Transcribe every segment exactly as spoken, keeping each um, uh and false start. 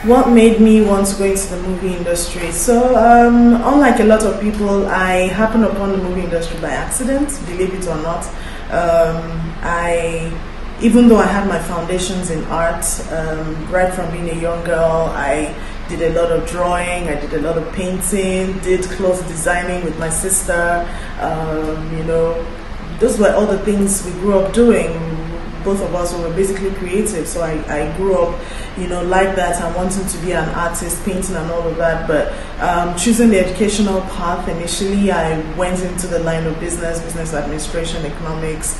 What made me want to go into the movie industry? So, um, unlike a lot of people, I happened upon the movie industry by accident, believe it or not. Um, I, even though I had my foundations in art, um, right from being a young girl, I did a lot of drawing, I did a lot of painting, did clothes designing with my sister. Um, you know, those were all the things we grew up doing. Both of us were basically creative, so I, I grew up, you know, like that and wanting to be an artist, painting and all of that. But um, choosing the educational path initially, I went into the line of business, business administration, economics,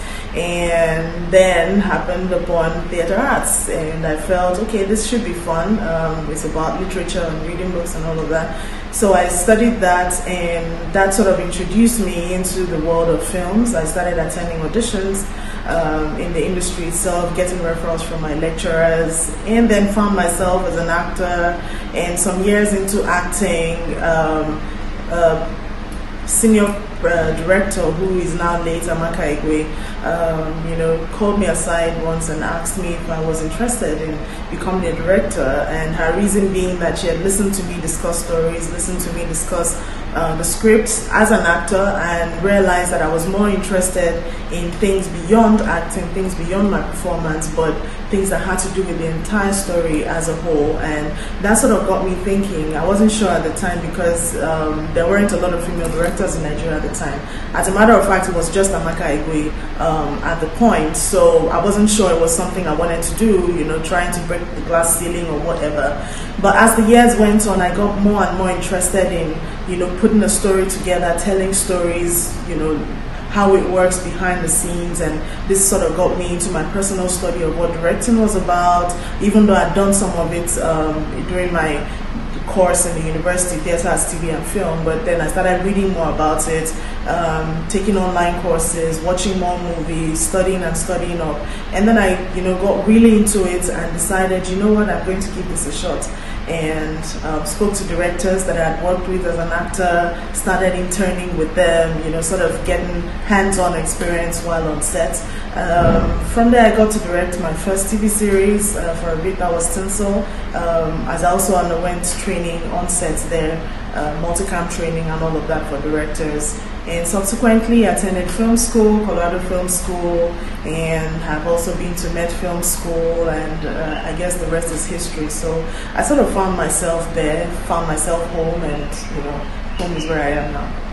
and then happened upon theater arts. And I felt, okay, this should be fun. Um, it's about literature and reading books and all of that. So I studied that, and that sort of introduced me into the world of films. I started attending auditions um, in the industry itself, getting referrals from my lecturers, and then found myself as an actor. And some years into acting, um, uh, senior uh, director, who is now late, Amaka Igwe, um, you know, called me aside once and asked me if I was interested in becoming a director. And her reason being that she had listened to me discuss stories, listened to me discuss uh, the script as an actor, and realized that I was more interested in things beyond acting, things beyond my performance, but things that had to do with the entire story as a whole. And that sort of got me thinking. I wasn't sure at the time because um, there weren't a lot of female directors in Nigeria at the time. As a matter of fact, it was just Amaka Igwe um, at the point, so I wasn't sure it was something I wanted to do, you know, trying to break the glass ceiling or whatever. But as the years went on, I got more and more interested in, you know, putting a story together, telling stories, you know, how it works behind the scenes. And this sort of got me into my personal study of what directing was about, even though I'd done some of it um, during my course in the university, theater, arts, T V and film. But then I started reading more about it, um, taking online courses, watching more movies, studying and studying up. And then I, you know, got really into it and decided, you know what, I'm going to give this a shot. And um, spoke to directors that I had worked with as an actor, started interning with them, you know, sort of getting hands-on experience while on set. Um, from there I got to direct my first T V series uh, for a bit. That was Tinsel, um, as I also underwent training on set there, uh, multicam training and all of that for directors. And subsequently attended film school, Colorado Film School, and have also been to Met Film School, and uh, I guess the rest is history. So I sort of found myself there, found myself home, and you know, home is where I am now.